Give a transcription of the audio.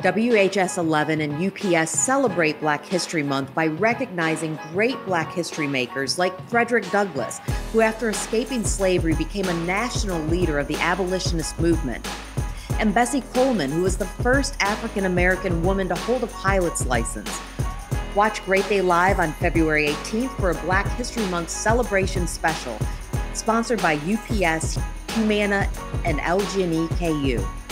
WHS 11 and UPS celebrate Black History Month by recognizing great Black history makers like Frederick Douglass, who after escaping slavery became a national leader of the abolitionist movement, and Bessie Coleman, who was the first African-American woman to hold a pilot's license. Watch Great Day Live on February 18th for a Black History Month celebration special, sponsored by UPS, Humana, and LG&E KU.